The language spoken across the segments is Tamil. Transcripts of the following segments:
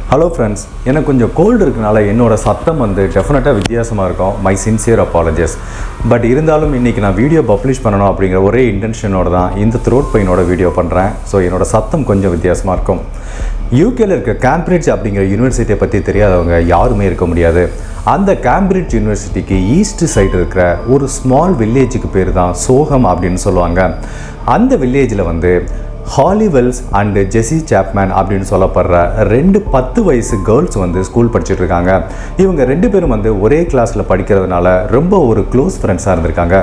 Hello friends, எனக்கு கொஞ்சம் கோல்ட் இருக்கனால என்னோட சத்தம் டெஃபினட்டா வித்தியாசமா இருக்கும். My sincere apologies. பட் இருந்தாலும் இன்னைக்கு நான் வீடியோ பப்ளிஷ் பண்ணனும் அப்படிங்கிற ஒரே இன்டென்ஷனோட தான் இந்த த்ரோட் பெயினோட வீடியோ பண்றேன். சோ என்னோட சத்தம் கொஞ்சம் வித்தியாசமா இருக்கும். யூகேல இருக்க கேம்பிரிட்ஜ் அப்படிங்கிற யுனிவர்சிட்டியை பத்தி தெரியாதவங்க யாருமே இருக்க முடியாது. அந்த கேம்பிரிட்ஜ் யுனிவர்சிட்டிக்கு ஈஸ்ட் சைடு இருக்கிற ஒரு ஸ்மால் வில்லேஜுக்கு பேர் தான் சோஹம் அப்படின்னு சொல்லுவாங்க. அந்த வில்லேஜ்ல Holly Wells and Jessie Chapman அப்படின்னு சொல்லப்படுற ரெண்டு 10 வயசு கேர்ள்ஸ் ஸ்கூல் படிச்சுட்டு இருக்காங்க. இவங்க ரெண்டு பேரும் ஒரே கிளாஸில் படிக்கிறதுனால ரொம்ப ஒரு க்ளோஸ் ஃப்ரெண்ட்ஸாக இருந்திருக்காங்க.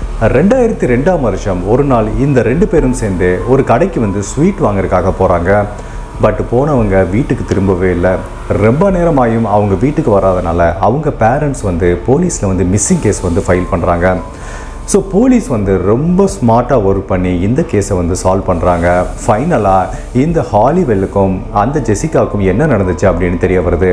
2002 வருஷம் ஒரு நாள் இந்த ரெண்டு பேரும் சேர்ந்து ஒரு கடைக்கு ஸ்வீட் வாங்குறதுக்காக போகிறாங்க. பட் போனவங்க வீட்டுக்கு திரும்பவே இல்லை. ரொம்ப நேரமாயும் அவங்க வீட்டுக்கு வராதனால அவங்க பேரண்ட்ஸ் போலீஸில் மிஸ்ஸிங் கேஸ் ஃபைல் பண்ணுறாங்க. ஸோ போலீஸ் ரொம்ப ஸ்மார்ட்டாக ஒர்க் பண்ணி இந்த கேஸை சால்வ் பண்ணுறாங்க. ஃபைனலாக இந்த ஹாலிவெல்லுக்கும் அந்த ஜெசிகாவுக்கும் என்ன நடந்துச்சு அப்படின்னு தெரிய வருது.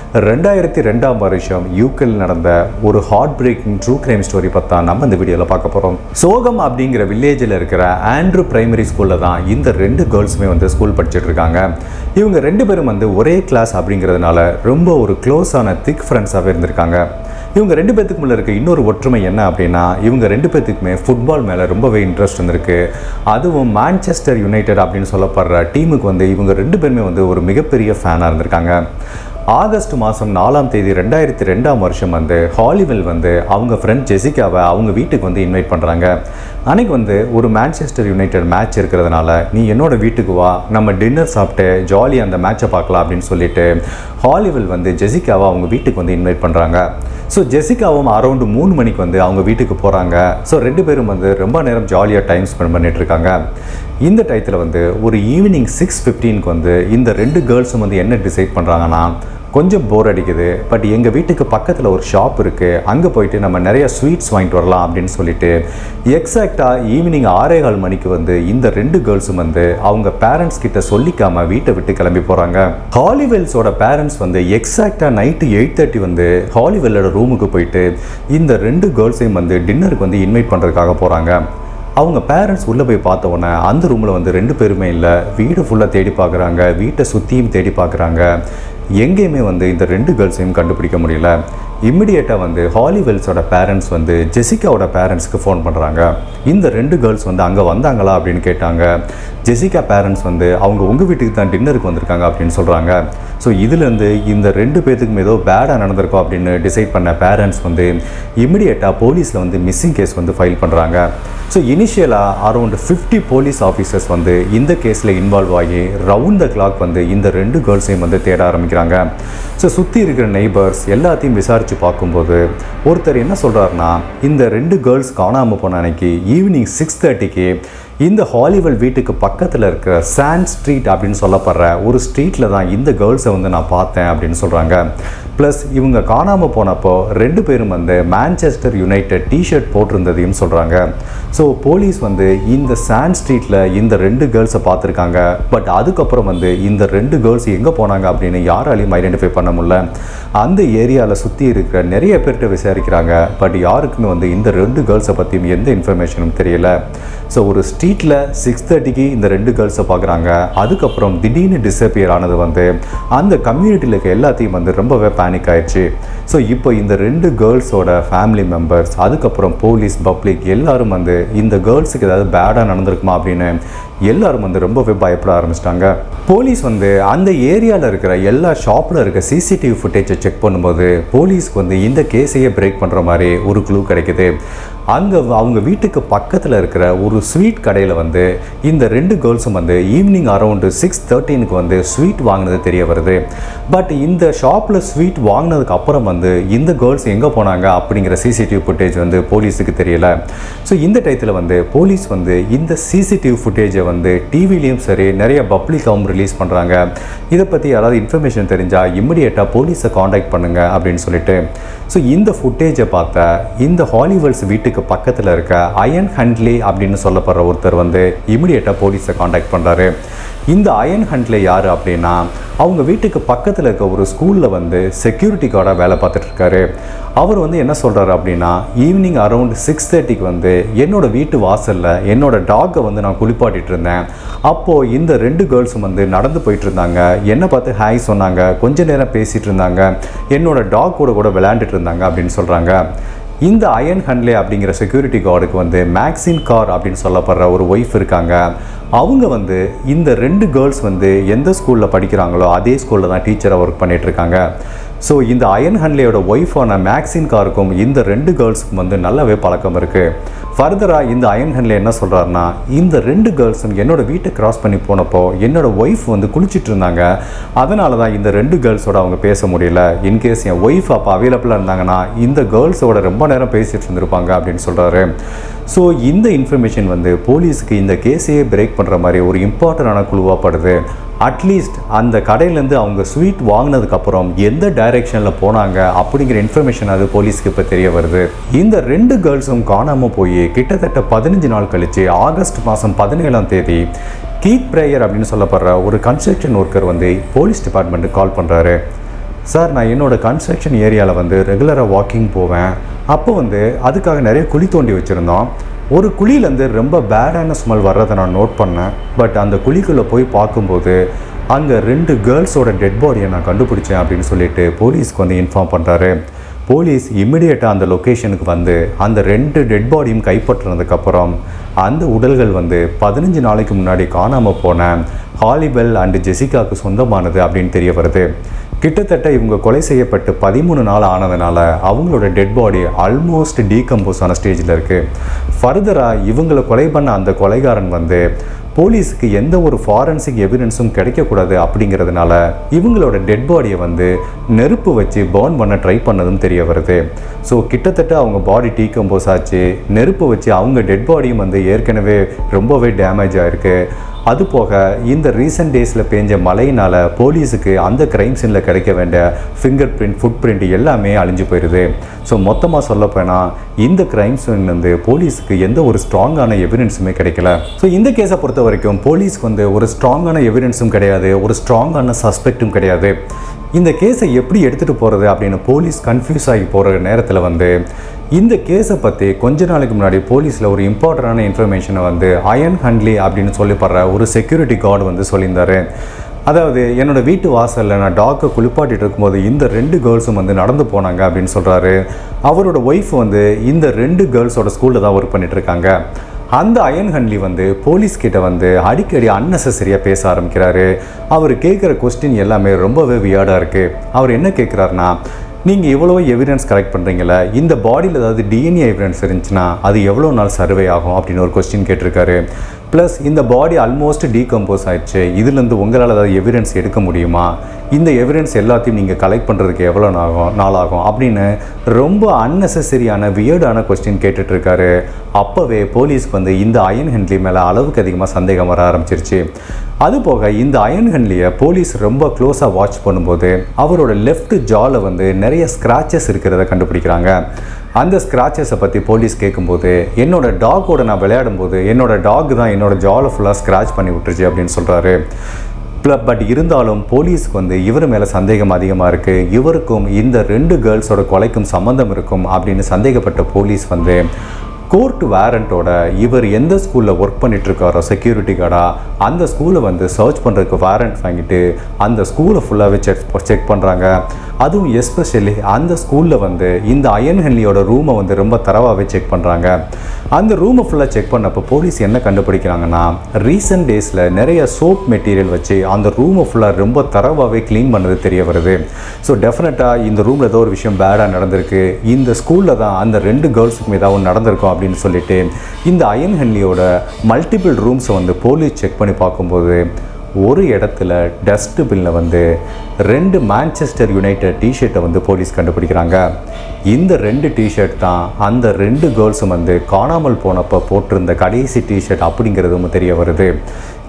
2002 வருஷம் யூகேல நடந்த ஒரு heartbreaking true crime story பற்றி நம்ம இந்த வீடியோவில் பார்க்க போகிறோம். சோகம் அப்படிங்கிற வில்லேஜில் இருக்கிற ஆண்ட்ரூ பிரைமரி ஸ்கூலில் தான் இந்த ரெண்டு கேர்ள்ஸுமே ஸ்கூல் படிச்சுட்டு இருக்காங்க. இவங்க ரெண்டு பேரும் ஒரே கிளாஸ் அப்படிங்கிறதுனால ரொம்ப ஒரு க்ளோஸான திக் ஃப்ரெண்ட்ஸாகவே இருந்திருக்காங்க. இவங்க ரெண்டு பேத்துக்கு மேலே இருக்க இன்னொரு ஒற்றுமை என்ன அப்படின்னா, இவங்க ரெண்டு பேத்துக்குமே ஃபுட்பால் மேலே ரொம்பவே இன்ட்ரெஸ்ட் இருந்திருக்கு. அதுவும் மான்செஸ்டர் யுனைடெட் அப்படின்னு சொல்லப்படுற டீமுக்கு இவங்க ரெண்டு பேருமே ஒரு மிகப்பெரிய ஃபேனாக இருந்திருக்காங்க. ஆகஸ்ட் மாதம் 4ஆம் தேதி 2002 வருஷம் ஹாலிவெல் அவங்க ஃப்ரெண்ட் ஜெசிகாவை அவங்க வீட்டுக்கு இன்வைட் பண்ணுறாங்க. அன்றைக்கி ஒரு மான்செஸ்டர் யுனைடெட் மேட்ச் இருக்கிறதுனால நீ என்னோட வீட்டுக்கு வா, நம்ம டின்னர் சாப்பிட்டு ஜாலியாக அந்த மேட்சை பார்க்கலாம் அப்படின்னு சொல்லிட்டு ஹாலிவெல் ஜெசிகாவை அவங்க வீட்டுக்கு இன்வைட் பண்ணுறாங்க. ஸோ ஜெசிகாவும் அரௌண்டு 3 மணிக்கு அவங்க வீட்டுக்கு போகிறாங்க. ஸோ ரெண்டு பேரும் ரொம்ப நேரம் ஜாலியாக டைம் ஸ்பெண்ட் பண்ணிகிட்ருக்காங்க. இந்த டயத்தில் ஒரு ஈவினிங் 6:15க்கு இந்த ரெண்டு கேர்ள்ஸும் என்ன டிசைட் பண்ணுறாங்கன்னா, கொஞ்சம் போர் அடிக்குது, பட் எங்கள் வீட்டுக்கு பக்கத்தில் ஒரு ஷாப் இருக்குது, அங்கே போயிட்டு நம்ம நிறைய ஸ்வீட்ஸ் வாங்கிட்டு வரலாம் அப்படின்னு சொல்லிட்டு எக்ஸாக்டாக ஈவினிங் 6:15 மணிக்கு இந்த ரெண்டு கேர்ள்ஸும் அவங்க பேரண்ட்ஸ் கிட்ட சொல்லிக்காமல் வீட்டை விட்டு கிளம்பி போகிறாங்க. ஹாலிவெல்ஸோட பேரண்ட்ஸ் எக்ஸாக்டாக நைட்டு 8:30 ஹாலிவெல்லோட ரூமுக்கு போயிட்டு இந்த ரெண்டு கேர்ள்ஸையும் டின்னருக்கு இன்வைட் பண்ணுறதுக்காக போகிறாங்க. அவங்க பேரண்ட்ஸ் உள்ளே போய் பார்த்த உடனே அந்த ரூமில் ரெண்டு பேருமே இல்லை. வீடு ஃபுல்லாக தேடி பார்க்குறாங்க, வீட்டை சுற்றியும் தேடி பார்க்குறாங்க. எங்கேயுமே இந்த ரெண்டு கேர்ள்ஸையும் கண்டுபிடிக்க முடியல. இம்மிடியேட்டாக ஹாலிவெல்ஸோட பேரண்ட்ஸ் ஜெசிகாவோட பேரண்ட்ஸ்க்கு ஃபோன் பண்ணுறாங்க. இந்த ரெண்டு கேர்ள்ஸ் அங்கே வந்தாங்களா அப்படின்னு கேட்டாங்க. ஜெசிகா பேரண்ட்ஸ் அவங்க உங்கள் வீட்டுக்கு தான் டின்னருக்கு வந்திருக்காங்க அப்படின்னு சொல்கிறாங்க. ஸோ இதுலேருந்து இந்த ரெண்டு பேர்த்துக்கும் ஏதோ பேடாக நடந்திருக்கோம் அப்படின்னு டிசைட் பண்ண பேரண்ட்ஸ் இம்மிடியேட்டாக போலீஸில் மிஸ்ஸிங் கேஸ் ஃபைல் பண்ணுறாங்க. ஸோ இனிஷியலாக அரௌண்ட் 50 போலீஸ் ஆஃபீஸர்ஸ் இந்த கேஸில் இன்வால்வ் ஆகி ரவுண்ட் த கிளாக் இந்த ரெண்டு கேர்ள்ஸையும் தேட ஆரம்பிக்கிறாங்க. ஸோ சுற்றி இருக்கிற நெய்பர்ஸ் எல்லாத்தையும் விசாரித்து பார்க்கும்போது ஒருத்தர் என்ன சொல்கிறாருன்னா, இந்த ரெண்டு கேர்ள்ஸ் காணாமல் போன அன்னைக்கு ஈவினிங் 6:30க்கு இந்த ஹாலிவெல் வீட்டுக்கு பக்கத்தில் இருக்கிற சாண்ட் ஸ்ட்ரீட் அப்படின்னு சொல்லப்படுற ஒரு ஸ்ட்ரீட்டில் தான் இந்த கேர்ள்ஸை நான் பார்த்தேன் அப்படின்னு சொல்கிறாங்க. ப்ளஸ் இவங்க காணாமல் போனப்போ ரெண்டு பேரும் மான்செஸ்டர் யுனைடெட் டிஷர்ட் போட்டிருந்ததையும் சொல்கிறாங்க. ஸோ போலீஸ் இந்த சாண்ட் ஸ்ட்ரீட்டில் இந்த ரெண்டு கேர்ள்ஸை பார்த்துருக்காங்க. பட் அதுக்கப்புறம் இந்த ரெண்டு கேர்ள்ஸ் எங்கே போனாங்க அப்படின்னு யாராலையும் ஐடென்டிஃபை பண்ண முடியல. அந்த ஏரியாவில் சுற்றி இருக்கிற நிறைய பேர்கிட்ட விசாரிக்கிறாங்க. பட் யாருக்குமே இந்த ரெண்டு கேர்ள்ஸை பற்றியும் எந்த இன்ஃபர்மேஷனும் தெரியல. ஸோ ஒரு ஸ்ட்ரீட்டில் 6:30க்கு இந்த ரெண்டு கேர்ள்ஸை பார்க்குறாங்க. அதுக்கப்புறம் திடீர்னு டிஸப்பியர் ஆனது அந்த கம்யூனிட்டியில் இருக்க எல்லாத்தையும் ரொம்பவே பேனிக் ஆயிடுச்சு. ஸோ இப்போ இந்த ரெண்டு கேர்ள்ஸோட ஃபேமிலி மெம்பர்ஸ், அதுக்கப்புறம் போலீஸ், பப்ளிக் எல்லாரும் இந்த கேர்ள்ஸுக்கு ஏதாவது பேடாக நடந்திருக்குமா அப்படின்னு எல்லாரும் ரொம்பவே பயப்பட ஆரம்பிச்சிட்டாங்க. போலீஸ் அந்த ஏரியாவில் இருக்கிற எல்லா ஷாப்பில் இருக்க சிசிடிவி ஃபுட்டேஜை செக் பண்ணும்போது போலீஸ்க்கு இந்த கேஸையே பிரேக் பண்ணுற மாதிரி ஒரு க்ளூ கிடைக்குது. அங்கே அவங்க வீட்டுக்கு பக்கத்தில் இருக்கிற ஒரு ஸ்வீட் கடையில் இந்த ரெண்டு கேர்ள்ஸும் ஈவினிங் அரௌண்டு 6:13க்கு ஸ்வீட் வாங்கினது தெரிய வருது. பட் இந்த ஷாப்பில் ஸ்வீட் வாங்கினதுக்கு அப்புறம் இந்த கேர்ள்ஸ் எங்கே போனாங்க அப்படிங்கிற சிசிடிவி ஃபுட்டேஜ் போலீஸுக்கு தெரியல. ஸோ இந்த டயத்தில் போலீஸ் இந்த சிசிடிவி ஃபுட்டேஜை டிவிலையும் சரி நிறைய பப்ளிக்காகவும் ரிலீஸ் பண்ணுறாங்க. இதை பற்றி யாராவது இன்ஃபர்மேஷன் தெரிஞ்சால் இம்மிடியேட்டாக போலீஸை காண்டாக்ட் பண்ணுங்கள் அப்படின்னு சொல்லிட்டு. ஸோ இந்த ஃபுட்டேஜை பார்த்த இந்த ஹாலிவெல்ஸ் வீட்டுக்கு வீட்டுக்கு பக்கத்தில் இருக்க அயன் ஹண்ட்லி அப்படின்னு சொல்லப்படுற ஒருத்தர் வந்து இமிடியேட்டாக போலீஸை காண்டாக்ட் பண்ணுறாரு. இந்த அயன் ஹண்ட்லி யார் அப்படின்னா அவங்க வீட்டுக்கு பக்கத்தில் இருக்க ஒரு ஸ்கூலில் வந்து செக்யூரிட்டி கார்டாக வேலை பார்த்துட்ருக்காரு. அவர் வந்து என்ன சொல்கிறாரு அப்படின்னா ஈவினிங் அரௌண்ட் 6:30க்கு வந்து என்னோடய வீட்டு வாசலில் என்னோடய டாக்கை வந்து நான் குளிப்பாட்டிகிட்டு இருந்தேன். அப்போது இந்த 2 கேர்ள்ஸும் வந்து நடந்து போயிட்டு இருந்தாங்க. என்னை பார்த்து ஹாய் சொன்னாங்க, கொஞ்ச நேரம் பேசிகிட்டு இருந்தாங்க, என்னோடய டாக்கோட கூட விளையாண்டுட்டு இருந்தாங்க அப்படின்னு சொல்கிறாங்க. இந்த அயன் ஹண்ட்லே அப்படிங்கிற செக்யூரிட்டி கார்டுக்கு வந்து மேக்ஸின் கார் அப்படின்னு சொல்லப்படுற ஒரு ஒய்ஃப் இருக்காங்க. அவங்க வந்து இந்த 2 கேர்ள்ஸ் வந்து எந்த ஸ்கூலில் படிக்கிறாங்களோ அதே ஸ்கூலில் தான் டீச்சராக ஒர்க் பண்ணிகிட்ருக்காங்க. ஸோ இந்த அயன் ஹண்ட்லேயோட ஒய்ஃபான மேக்ஸின் காருக்கும் இந்த 2 கேர்ள்ஸுக்கும் வந்து நல்லாவே பழக்கம் இருக்குது. ஃபர்தராக இந்த அயன் ஹண்ட்லே என்ன சொல்கிறாருன்னா இந்த 2 கேர்ள்ஸும் என்னோடய வீட்டை கிராஸ் பண்ணி போனப்போ என்னோடய ஒய்ஃப் வந்து குளிச்சுட்டு இருந்தாங்க. அதனால தான் இந்த 2 கேர்ள்ஸோட அவங்க பேச முடியல. இன்கேஸ் என் ஒய்ஃப் அப்போ அவைலபிளாக இருந்தாங்கன்னா இந்த கேர்ள்ஸோட ரொம்ப நேரம் பேசிகிட்டு இருந்திருப்பாங்க அப்படின்னு சொல்கிறாரு. ஸோ இந்த இன்ஃபர்மேஷன் வந்து போலீஸுக்கு இந்த கேஸையே பிரேக் பண்ணுற மாதிரி ஒரு இம்பார்ட்டண்டான குழுவாக படுது. அட்லீஸ்ட் அந்த கடையிலேருந்து அவங்க ஸ்வீட் வாங்கினதுக்கப்புறம் எந்த டைரெக்ஷனில் போனாங்க அப்படிங்கிற இன்ஃபர்மேஷன் அது போலீஸ்க்கு இப்போ தெரிய வருது. இந்த 2 கேர்ள்ஸும் காணாமல் போய் கிட்டத்தட்ட 15 நாள் கழித்து ஆகஸ்ட் மாதம் 17ஆம் தேதி கீத் பிரேயர் அப்படின்னு சொல்லப்படுற ஒரு கன்ஸ்ட்ரக்ஷன் ஒர்க்கர் வந்து போலீஸ் டிபார்ட்மெண்ட்டுக்கு கால் பண்ணுறாரு. சார், நான் என்னோடய கன்ஸ்ட்ரக்ஷன் ஏரியாவில் வந்து ரெகுலராக வாக்கிங் போவேன். அப்போ வந்து அதுக்காக நிறைய குழி தோண்டி வச்சுருந்தோம். ஒரு குழியிலேருந்து ரொம்ப பேடான ஸ்மெல் வர்றதை நான் நோட் பண்ணேன். பட் அந்த குழிக்குள்ளே போய் பார்க்கும்போது அங்கே 2 கேர்ள்ஸோட டெட் பாடியை நான் கண்டுபிடிச்சேன் அப்படின்னு சொல்லிட்டு போலீஸ்க்கு வந்து இன்ஃபார்ம் பண்ணுறாரு. போலீஸ் இம்மிடியேட்டாக அந்த லொக்கேஷனுக்கு வந்து அந்த 2 டெட் பாடியும் கைப்பற்றினதுக்கப்புறம் அந்த உடல்கள் வந்து 15 நாளைக்கு முன்னாடி காணாமல் போன ஹாலிபெல் அண்டு ஜெசிகாவுக்கு சொந்தமானது அப்படின்னு தெரிய வருது. கிட்டத்தட்ட இவங்க கொலை செய்யப்பட்டு 13 நாள் ஆனதுனால அவங்களோட டெட் பாடி ஆல்மோஸ்ட் டீகம்போஸ் ஆன ஸ்டேஜில் இருக்குது. ஃபர்தராக இவங்களை கொலை பண்ண அந்த கொலைகாரன் வந்து போலீஸுக்கு எந்த ஒரு ஃபாரன்சிக் எவிடன்ஸும் கிடைக்கக்கூடாது அப்படிங்கிறதுனால இவங்களோட டெட் பாடியை வந்து நெருப்பு வச்சு பர்ன் பண்ண ட்ரை பண்ணதும் தெரிய வருது. ஸோ கிட்டத்தட்ட அவங்க பாடி டீகம்போஸ் ஆச்சு. நெருப்பு வச்சு அவங்க டெட் பாடியும் வந்து ஏற்கனவே ரொம்பவே டேமேஜ் ஆகிருக்கு. அது போக இந்த ரீசெண்ட் டேஸில் பெஞ்ச மழையினால் போலீஸுக்கு அந்த க்ரைம் சீனில் கிடைக்க வேண்டிய ஃபிங்கர் பிரிண்ட், ஃபுட் பிரிண்ட் எல்லாமே அழிஞ்சு போயிடுது. ஸோ மொத்தமாக சொல்லப்போனால் இந்த க்ரைம் சீன்லேருந்து போலீஸுக்கு எந்த ஒரு ஸ்ட்ராங்கான எவிடன்ஸுமே கிடைக்கல. ஸோ இந்த கேஸை பொறுத்த வரைக்கும் போலீஸ்க்கு வந்து ஒரு ஸ்ட்ராங்கான எவிடன்ஸும் கிடையாது, ஒரு ஸ்ட்ராங்கான சஸ்பெக்டும் கிடையாது. இந்த கேஸை எப்படி எடுத்துகிட்டு போகிறது அப்படின்னு போலீஸ் கன்ஃபியூஸ் ஆகி போகிற நேரத்தில் வந்து இந்த கேஸை பற்றி கொஞ்ச நாளைக்கு முன்னாடி போலீஸில் ஒரு இம்பார்ட்டண்டான இன்ஃபர்மேஷனை வந்து அயன் ஹண்ட்லி அப்படின்னு சொல்லப்படுற ஒரு செக்யூரிட்டி கார்டு வந்து சொல்லியிருந்தார். அதாவது என்னோடய வீட்டு வாசலில் நான் டாக்கை குளிப்பாட்டிட்டு இருக்கும்போது இந்த 2 கேர்ள்ஸும் வந்து நடந்து போனாங்க அப்படின்னு சொல்கிறாரு. அவரோட ஒய்ஃப் வந்து இந்த 2 கேர்ள்ஸோட ஸ்கூலில் தான் ஒர்க் பண்ணிகிட்ருக்காங்க. அந்த அயன் ஹண்ட்லி வந்து போலீஸ்கிட்ட வந்து அடிக்கடி அன்னெசரியாக பேச ஆரம்பிக்கிறாரு. அவர் கேட்குற கொஸ்டின் எல்லாமே ரொம்பவே வியர்டாக இருக்குது. அவர் என்ன கேட்குறாருன்னா, நீங்கள் இவ்வளோ எவிடன்ஸ் கலெக்ட் பண்ணுறீங்களே, இந்த பாடியில் ஏதாவது டிஎன்ஏ எவிடன்ஸ் இருந்துச்சுன்னா அது எவ்வளோ நாள் சர்வே ஆகும் அப்படின்னு ஒரு கொஸ்டின் கேட்டிருக்காரு. ப்ளஸ் இந்த பாடி ஆல்மோஸ்ட் டீகம்போஸ் ஆயிடுச்சு, இதுலேருந்து உங்களால் ஏதாவது எவிடன்ஸ் எடுக்க முடியுமா, இந்த எவிடன்ஸ் எல்லாத்தையும் நீங்கள் கலெக்ட் பண்ணுறதுக்கு எவ்வளோ நாளாகும் அப்படின்னு ரொம்ப அன்னெசரியான வியர்டான கொஸ்டின் கேட்டுட்ருக்காரு. அப்போவே போலீஸ்க்கு வந்து இந்த அயன் ஹண்ட்லி மேலே அளவுக்கு அதிகமாக சந்தேகம் வர ஆரம்பிச்சிருச்சு. அதுபோக இந்த அயன் ஹண்ட்லியை போலீஸ் ரொம்ப க்ளோஸாக வாட்ச் பண்ணும்போது அவரோட லெஃப்ட் ஜாவில் வந்து நிறைய ஸ்க்ராச்சஸ் இருக்கிறத கண்டுபிடிக்கிறாங்க. அந்த ஸ்க்ராச்சஸை பற்றி போலீஸ் கேட்கும்போது என்னோடய டாக்கோட நான் விளையாடும்போது என்னோடய டாக் தான் என்னோடய ஜாவில் ஃபுல்லாக ஸ்க்ராச் பண்ணி விட்டுருச்சு அப்படின்னு சொல்கிறாரு. பட் இருந்தாலும் போலீஸ்க்கு வந்து இவர் மேலே சந்தேகம் அதிகமாக இருக்குது. இவருக்கும் இந்த 2 கேர்ள்ஸோட கொலைக்கும் சம்மந்தம் இருக்கும் அப்படின்னு சந்தேகப்பட்ட போலீஸ் வந்து கோர்ட் வாரண்ட்டோட இவர் எந்த ஸ்கூலில் ஒர்க் பண்ணிகிட்ருக்காரோ செக்யூரிட்டி கார்டாக அந்த ஸ்கூலை வந்து சர்ச் பண்ணுறதுக்கு வாரண்ட் வாங்கிட்டு அந்த ஸ்கூலை ஃபுல்லாகவே செக் பண்ணுறாங்க. அதுவும் எஸ்பெஷலி அந்த ஸ்கூலில் வந்து இந்த அயன் ஹண்ட்லியோட ரூமை வந்து ரொம்ப தரவாகவே செக் பண்ணுறாங்க. அந்த ரூமை ஃபுல்லாக செக் பண்ணப்போ போலீஸ் என்ன கண்டுபிடிக்கிறாங்கன்னா, ரீசெண்ட் டேஸில் நிறைய சோப் மெட்டீரியல் வச்சு அந்த ரூமை ஃபுல்லாக ரொம்ப தரவாகவே க்ளீன் பண்ணது தெரிய வருது. ஸோ டெஃபினட்டாக இந்த ரூமில் ஏதோ ஒரு விஷயம் பேடாக நடந்திருக்கு, இந்த ஸ்கூலில் தான் அந்த 2 கேர்ள்ஸுக்கும் ஏதாவது நடந்திருக்கும் அப்படின்னு சொல்லிட்டு இந்த அயன் ஹண்ட்லியோட மல்டிபிள் ரூம்ஸை வந்து போலீஸ் செக் பண்ணி பார்க்கும்போது ஒரு இடத்துல டஸ்ட்பின்னில் வந்து 2 மான்செஸ்டர் யுனைடெட் டிஷர்ட்டை வந்து போலீஸ் கண்டுபிடிக்கிறாங்க. இந்த 2 டிஷர்ட் தான் அந்த 2 கேர்ள்ஸும் வந்து காணாமல் போனப்போ போட்டிருந்த கடைசி டிஷர்ட் அப்படிங்கிறதும் தெரிய வருது.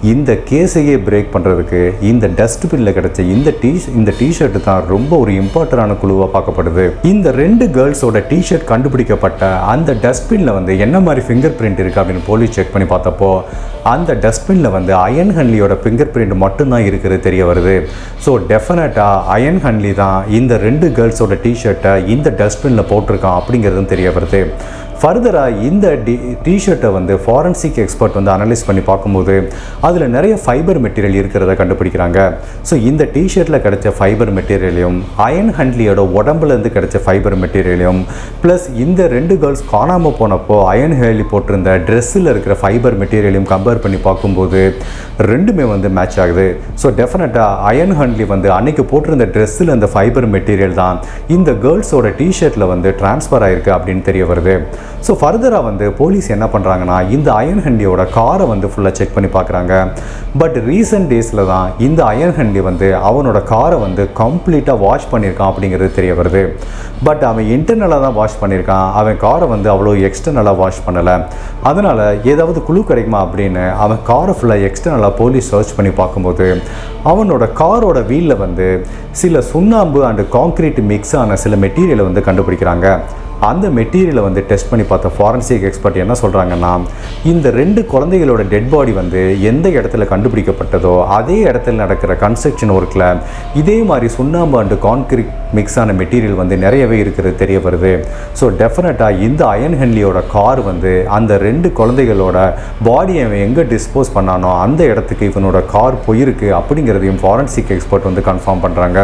இந்த கேஸையே பிரேக் பண்ணுறதுக்கு இந்த டஸ்ட்பினில் கிடைச்ச இந்த டிஷர்ட் தான் ரொம்ப ஒரு இம்பார்ட்டண்டான குழுவாக பார்க்கப்படுது. இந்த 2 கேர்ள்ஸோட டிஷர்ட் கண்டுபிடிக்கப்பட்ட அந்த டஸ்ட்பினில் வந்து என்ன மாதிரி ஃபிங்கர் பிரிண்ட் இருக்குது அப்படின்னு போலீஸ் செக் பண்ணி பார்த்தப்போ அந்த டஸ்ட்பினில் வந்து அயன் ஹன்லியோட ஃபிங்கர் பிரிண்ட் மட்டும்தான் இருக்கிறது தெரிய வருது. ஸோ டெஃபினட்டாக அயன் ஹன்லி தான் இந்த 2 கேர்ள்ஸோட டிஷர்ட்டை இந்த டஸ்ட்பினில் போட்டிருக்கான் அப்படிங்கிறதும் தெரிய வருது. ஃபர்தராக இந்த டிஷர்ட்டை வந்து ஃபாரன்சிக் எக்ஸ்பர்ட் வந்து அனலைஸ் பண்ணி பார்க்கும்போது அதில் நிறைய ஃபைபர் மெட்டீரியல் இருக்கிறத கண்டுபிடிக்கிறாங்க. ஸோ இந்த டிஷர்ட்டில் கிடைச்ச ஃபைபர் மெட்டீரியலையும் அயன் ஹன்லியோட உடம்புலேருந்து கிடைச்ச ஃபைபர் மெட்டீரியலையும் ப்ளஸ் இந்த 2 கேர்ள்ஸ் காணாமல் போனப்போ அயன் ஹன்லி போட்டிருந்த ட்ரெஸ்ஸில் இருக்கிற ஃபைபர் மெட்டீரியலையும் கம்பேர் பண்ணி பார்க்கும்போது ரெண்டுமே வந்து மேட்ச் ஆகுது. ஸோ டெஃபினட்டாக அயன் ஹன்லி வந்து அன்னைக்கு போட்டிருந்த ட்ரெஸ்ஸில் அந்த ஃபைபர் மெட்டீரியல் தான் இந்த கேர்ள்ஸோட டிஷர்ட்டில் வந்து ட்ரான்ஸ்ஃபர் ஆயிருக்கு அப்படின்னு தெரிய வருது. ஸோ ஃபர்தராக வந்து போலீஸ் என்ன பண்ணுறாங்கன்னா இந்த அயன் ஹன்லியோட காரை வந்து ஃபுல்லாக செக் பண்ணி பார்க்குறாங்க. பட் ரீசன்ட் டேஸில் தான் இந்த அயன் ஹன்லி வந்து அவனோட காரை வந்து கம்ப்ளீட்டாக வாஷ் பண்ணியிருக்கான் அப்படிங்கிறது தெரிய வருது. பட் அவன் இன்டர்னலாக தான் வாஷ் பண்ணியிருக்கான், அவன் காரை வந்து அவ்வளோ எக்ஸ்டர்னலாக வாஷ் பண்ணலை. அதனால் ஏதாவது குழு கிடைக்குமா அப்படின்னு அவன் காரை ஃபுல்லாக எக்ஸ்டர்னலாக போலீஸ் சர்ச் பண்ணி பார்க்கும்போது அவனோட காரோட வீலில் வந்து சில சுண்ணாம்பு அண்டு கான்க்ரீட் மிக்ஸ் ஆன சில மெட்டீரியலை வந்து கண்டுபிடிக்கிறாங்க. அந்த மெட்டீரியலை வந்து டெஸ்ட் பண்ணி பார்த்த ஃபாரன்சிக் எக்ஸ்பர்ட் என்ன சொல்கிறாங்கன்னா இந்த 2 குழந்தைகளோட டெட் பாடி வந்து எந்த இடத்துல கண்டுபிடிக்கப்பட்டதோ அதே இடத்துல நடக்கிற கன்ஸ்ட்ரக்ஷன் ஒர்க்கில் இதே மாதிரி சுண்ணாம்பு அண்டு கான்கிரீட் மிக்ஸ் ஆன மெட்டீரியல் வந்து நிறையவே இருக்கிறது தெரிய வருது. ஸோ டெஃபினட்டாக இந்த அயன் ஹன்லியோட கார் வந்து அந்த 2 குழந்தைகளோட பாடியை அவன் எங்கே டிஸ்போஸ் பண்ணானோ அந்த இடத்துக்கு இவனோட கார் போயிருக்கு அப்படிங்கிறதையும் ஃபாரன்சிக் எக்ஸ்பர்ட் வந்து கன்ஃபார்ம் பண்ணுறாங்க.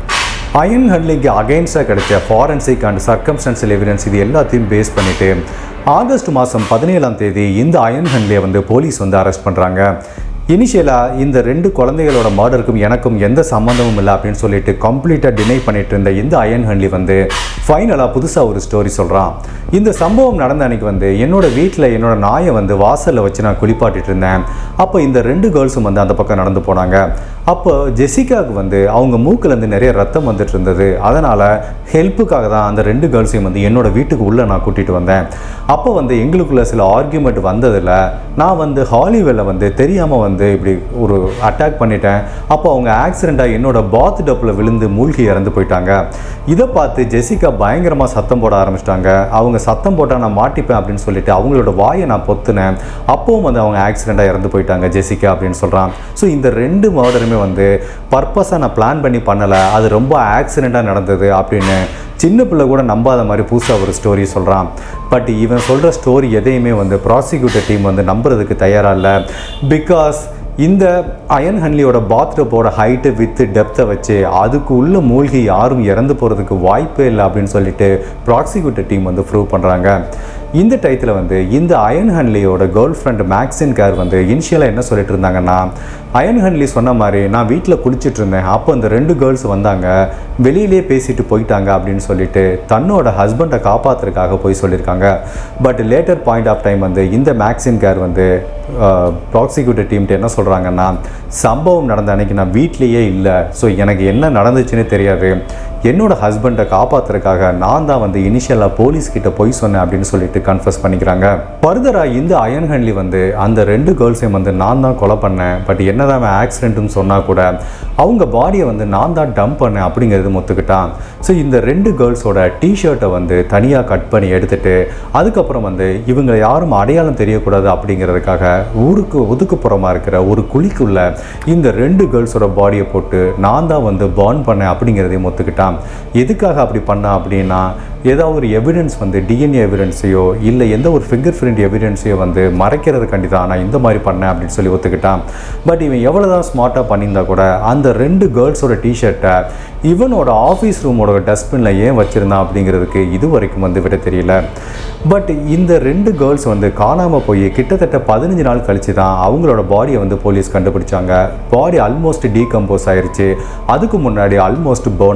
அயன் ஹன்லிக்கு அகைன்ஸ்டாக கிடைச்ச ஃபாரன்சிக் அண்ட் சர்க்கம்ஸ்டன்ஷியல் எவிடன்ஸ் இது எல்லாத்தையும் பேஸ் பண்ணிவிட்டு ஆகஸ்ட் மாதம் 17ஆம் தேதி இந்த அயன் ஹன்லியை வந்து போலீஸ் வந்து அரெஸ்ட் பண்ணுறாங்க. இனிஷியலாக இந்த 2 குழந்தைகளோட மர்டருக்கும் எனக்கும் எந்த சம்மந்தமும் இல்லை அப்படின்னு சொல்லிட்டு கம்ப்ளீட்டாக டினை பண்ணிட்டு இருந்த இந்த அயன் ஹன்லி வந்து ஃபைனலாக புதுசாக ஒரு ஸ்டோரி சொல்கிறான். இந்த சம்பவம் நடந்த அன்றைக்கி வந்து என்னோடய வீட்டில் என்னோட நாயை வந்து வாசலில் வச்சு நான் குளிப்பாட்டிட்டு இருந்தேன். அப்போ இந்த 2 கேர்ள்ஸும் வந்து அந்த பக்கம் நடந்து போனாங்க. அப்போ ஜெசிகாவுக்கு வந்து அவங்க மூக்கிலேருந்து நிறைய ரத்தம் வந்துட்டு இருந்தது. அதனால் ஹெல்ப்புக்காக தான் அந்த 2 கேர்ள்ஸையும் வந்து என்னோடய வீட்டுக்கு உள்ளே நான் கூட்டிகிட்டு வந்தேன். அப்போ வந்து எங்களுக்குள்ள சில ஆர்கியூமெண்ட் வந்ததில் நான் வந்து ஹாலிவேல வந்து தெரியாமல் வந்து இப்படி ஒரு அட்டாக் பண்ணிட்டேன். அப்போ அவங்க ஆக்சிடெண்ட்டாக என்னோட பாத் டப்பில் விழுந்து மூழ்கி இறந்து போயிட்டாங்க. இதை பார்த்து ஜெசிகா பயங்கரமாக சத்தம் போட ஆரம்பிச்சிட்டாங்க. அவங்க சத்தம் போட்டால் நான் மாட்டிப்பேன் அப்படின்னு சொல்லிட்டு அவங்களோட வாயை நான் பொத்துனேன். அப்போவும் வந்து அவங்க ஆக்சிடெண்ட்டாக இறந்து போயிட்டாங்க ஜெசிகா அப்படின்னு சொல்கிறான். ஸோ இந்த 2 மர்டருமே வந்து பர்பஸாக நான் பிளான் பண்ணி பண்ணலை, அது ரொம்ப ஆக்சிடெண்ட்டாக நடந்தது அப்படின்னு சின்ன பிள்ளை கூட நம்பாத மாதிரி புதுசாக ஒரு ஸ்டோரி சொல்கிறான். பட் இவன் சொல்கிற ஸ்டோரி எதையுமே வந்து ப்ராசிக்யூட்டர் டீம் வந்து நம்புறதுக்கு தயாராக இல்லை. பிகாஸ் இந்த அயன் ஹன்லியோட பாத்டப்போட ஹைட்டு வித்து டெப்த்தை வச்சு அதுக்கு உள்ள மூழ்கி யாரும் இறந்து போகிறதுக்கு வாய்ப்பே இல்லை அப்படின்னு சொல்லிட்டு ப்ராசிக்யூட்டர் டீம் வந்து ப்ரூவ் பண்ணுறாங்க. இந்த டயத்தில் வந்து இந்த அயன் ஹன்லியோட கேர்ள் ஃப்ரெண்ட் மேக்ஸின் கேர் வந்து இனிஷியலாக என்ன சொல்லிட்டு இருந்தாங்கன்னா அயன் ஹன்லி சொன்ன மாதிரி நான் வீட்டில் குளிச்சுட்டு இருந்தேன், அப்போ அந்த 2 கேர்ள்ஸ் வந்தாங்க, வெளியிலே பேசிட்டு போயிட்டாங்க அப்படின்னு சொல்லிட்டு தன்னோட ஹஸ்பண்டை காப்பாற்றுறதுக்காக போய் சொல்லியிருக்காங்க. But later point of time வந்து இந்த மேக்ஸின் கேர் வந்து ப்ராசிக்யூட்டர் டீம்கிட்ட என்ன சொல்கிறாங்கன்னா சம்பவம் நடந்த அன்றைக்கி நான் வீட்லேயே இல்லை, ஸோ எனக்கு என்ன நடந்துச்சுன்னு தெரியாது, என்னோட ஹஸ்பண்டை காப்பாற்றுறதுக்காக நான் தான் வந்து இனிஷியலாக போலீஸ்கிட்ட போய் சொன்னேன் அப்படின்னு சொல்லிட்டு கன்ஃபஸ் பண்ணிக்கிறாங்க. ஃபர்தராக இந்த அயன் ஹன்லி வந்து அந்த 2 கேர்ள்ஸையும் வந்து நான் தான் கொலை பண்ணேன், பட் என்னதான் ஆக்சிடென்ட்னு சொன்னால் கூட அவங்க பாடியை வந்து நான் தான் டம்ப் பண்ணேன் அப்படிங்கிறது ஒத்துக்கிட்டான். ஸோ இந்த 2 கேர்ள்ஸோட டிஷர்ட்டை வந்து தனியாக கட் பண்ணி எடுத்துகிட்டு அதுக்கப்புறம் வந்து இவங்க யாரும் அடையாளம் தெரியக்கூடாது அப்படிங்கிறதுக்காக ஊருக்கு ஒதுக்குப்புறமாக இருக்கிற ஒரு குழிக்குள்ள இந்த 2 கேர்ள்ஸோட பாடியை போட்டு நான் தான் வந்து பர்ன் பண்ணேன் அப்படிங்கிறதையும் ஒத்துக்கிட்டான். எதுக்காக அப்படி பண்ணா அப்படின்னா ஏதாவது ஒரு எவிடன்ஸ் வந்து டிஎன்ஏ எவிடன்ஸையோ இல்லை எந்த ஒரு ஃபிங்கர் பிரிண்ட் எவிடன்ஸையோ வந்து மறைக்கிறதுக்காண்டி தான் நான் இந்த மாதிரி பண்ணேன் அப்படின்னு சொல்லி ஒத்துக்கிட்டான். பட் இவன் எவ்வளோ தான் ஸ்மார்ட்டாக பண்ணியிருந்தா கூட அந்த 2 கேர்ள்ஸோட டிஷர்ட்டை இவனோட ஆஃபீஸ் ரூமோட டஸ்ட்பினில் ஏன் வச்சுருந்தான் அப்படிங்கிறதுக்கு இது வரைக்கும் வந்து விட தெரியல. பட் இந்த 2 கேர்ள்ஸ் வந்து காணாமல் போய் கிட்டத்தட்ட 15 நாள் கழித்து தான் அவங்களோட பாடியை வந்து போலீஸ் கண்டுபிடிச்சாங்க. பாடி ஆல்மோஸ்ட் டீகம்போஸ் ஆயிடுச்சு, அதுக்கு முன்னாடி ஆல்மோஸ்ட் பர்ன் ஆயிடுச்சு.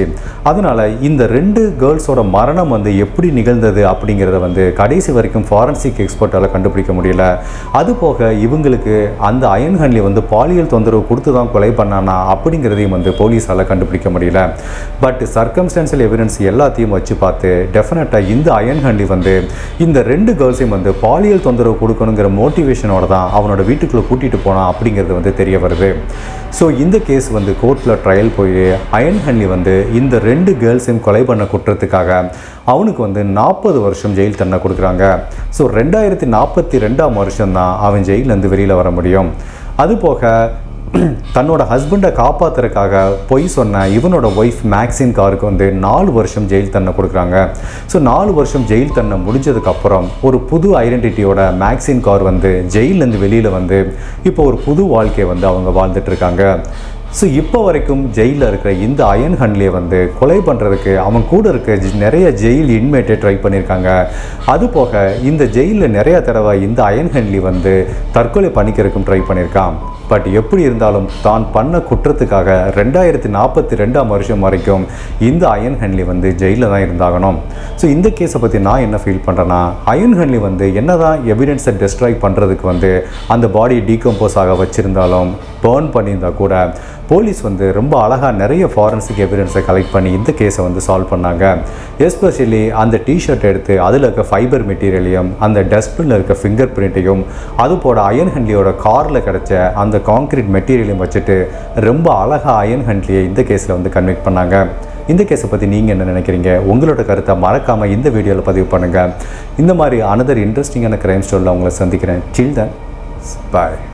அதனால் இந்த 2 கேர்ள்ஸோட மரணம் வந்து எப்படி நிகழ்ந்தது அப்படிங்கிறத வந்து கடைசி வரைக்கும் ஃபாரன்சிக் எக்ஸ்பர்ட்டால் கண்டுபிடிக்க முடியல. அதுபோக இவங்களுக்கு அந்த அயன் ஹன்லி வந்து பாலியல் தொந்தரவு கொடுத்து தான் கொலை பண்ணானா அப்படிங்கிறதையும் வந்து போலீஸால் கண்டுபிடிக்க முடியல. பட் சர்க்கம்ஸ்டான்ஷியல் எவிடன்ஸ் எல்லாத்தையும் வச்சு பார்த்து டெஃபினட்டாக இந்த அயன் ஹன்லி வந்து இந்த 2 கேர்ள்ஸையும் வந்து பாலியல் தொந்தரவு கொடுக்கணுங்கிற மோட்டிவேஷனோட தான் அவனோட வீட்டுக்குள்ளே கூட்டிகிட்டு போனான் அப்படிங்கிறது வந்து தெரிய வருது. ஸோ இந்த கேஸ் வந்து கோர்ட்டில் ட்ரையல் போய் அயன் ஹன்லி வந்து இந்த 2 கேர்ள்ஸையும் கொலை பண்ண குற்றத்துக்காக அவனுக்கு வந்து 40 வருஷம் ஜெயில் தண்டனை கொடுக்குறாங்க. ஸோ 2042ஆம் வருஷம் தான் அவன் ஜெயிலேருந்து வெளியில் வர முடியும். அதுபோக தன்னோட ஹஸ்பண்டை காப்பாற்றுறதுக்காக பொய் சொன்ன இவனோட ஒய்ஃப் மேக்சின் காருக்கு வந்து 4 வருஷம் ஜெயில் தண்டனை கொடுக்குறாங்க. ஸோ 4 வருஷம் ஜெயில் தண்டனை முடிஞ்சதுக்கப்புறம் ஒரு புது ஐடென்டிட்டியோட மேக்சின் கார் வந்து ஜெயிலேருந்து வெளியில் வந்து இப்போ ஒரு புது வாழ்க்கையை வந்து அவங்க வாழ்ந்துட்டுருக்காங்க. ஸோ இப்போ வரைக்கும் ஜெயிலில் இருக்கிற இந்த அயன் ஹன்லியை வந்து கொலை பண்ணுறதுக்கு அவன் கூட இருக்க நிறைய ஜெயில் இன்மேட்டை ட்ரை பண்ணியிருக்காங்க. அதுபோக இந்த ஜெயிலில் நிறைய தடவை இந்த அயன் ஹன்லி வந்து தற்கொலை பண்ணிக்கிறதுக்கும் ட்ரை பண்ணியிருக்கான். பட் எப்படி இருந்தாலும் தான் பண்ண குற்றத்துக்காக 2042ஆம் வருஷம் வரைக்கும் இந்த அயன் ஹன்லி வந்து ஜெயிலில் தான் இருந்தாகணும். ஸோ இந்த கேஸை பற்றி நான் என்ன ஃபீல் பண்ணுறேன்னா, அயன் ஹன்லி வந்து என்ன தான் எவிடன்ஸை டெஸ்ட்ராய் பண்ணுறதுக்கு வந்து அந்த பாடி டீகம்போஸ் ஆக வச்சுருந்தாலும் பர்ன் பண்ணியிருந்தா கூட போலீஸ் வந்து ரொம்ப அழகாக நிறைய ஃபாரன்சிக் எவிடன்ஸை கலெக்ட் பண்ணி இந்த கேஸை வந்து சால்வ் பண்ணாங்க. எஸ்பெஷலி அந்த டிஷர்ட் எடுத்து அதில் இருக்க ஃபைபர் மெட்டீரியலையும் அந்த டஸ்ட்பினில் இருக்க ஃபிங்கர் பிரிண்ட்டையும் அதுபோட அயன் ஹன்லியோட காரில் கிடச்ச அந்த கான்க்ரீட் மெட்டீரியலையும் வச்சுட்டு ரொம்ப அழகாக அயன் ஹன்லியை இந்த கேஸில் வந்து கன்விக்ட் பண்ணாங்க. இந்த கேஸை பற்றி நீங்கள் என்ன நினைக்கிறீங்க? உங்களோட கருத்தை மறக்காமல் இந்த வீடியோவில் பதிவு பண்ணுங்கள். இந்த மாதிரி அனதர் இன்ட்ரெஸ்டிங்கான க்ரைம் ஸ்டோரியில் உங்களை சந்திக்கிறேன். Till then, by.